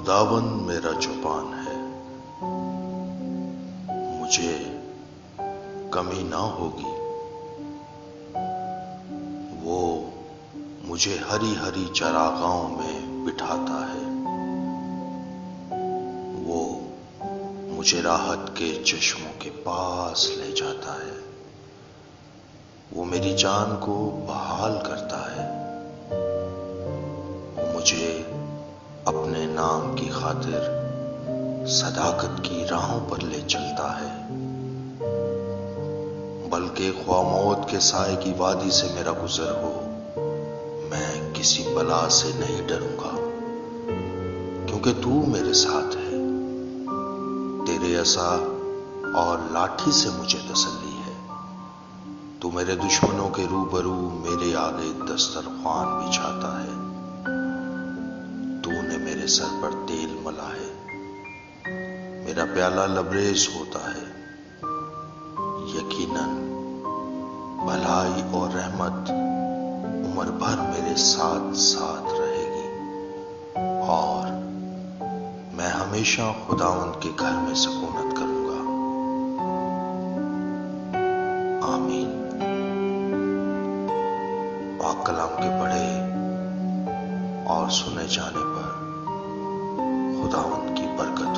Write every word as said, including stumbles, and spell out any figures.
खुदावंद मेरा जुबान है, मुझे कमी ना होगी। वो मुझे हरी हरी चरागाहों में बिठाता है। वो मुझे राहत के चश्मों के पास ले जाता है। वो मेरी जान को बहाल करता है। वो मुझे अपने नाम की खातिर सदाकत की राहों पर ले चलता है। बल्कि ख्वा मौत के साए की वादी से मेरा गुजर हो, मैं किसी बला से नहीं डरूंगा, क्योंकि तू मेरे साथ है। तेरे असा और लाठी से मुझे तसल्ली है। तू मेरे दुश्मनों के रूबरू मेरे आगे दस्तरख्वान बिछाता है। तूने मेरे सर पर तेल मला है। मेरा प्याला लबरेज होता है। यकीनन भलाई और रहमत उम्र भर मेरे साथ साथ रहेगी, और मैं हमेशा खुदावंद के घर में सुकूनत करूंगा। आमीन। पाक कलाम के पढ़े और सुने जाने पर खुदावंद की बरकत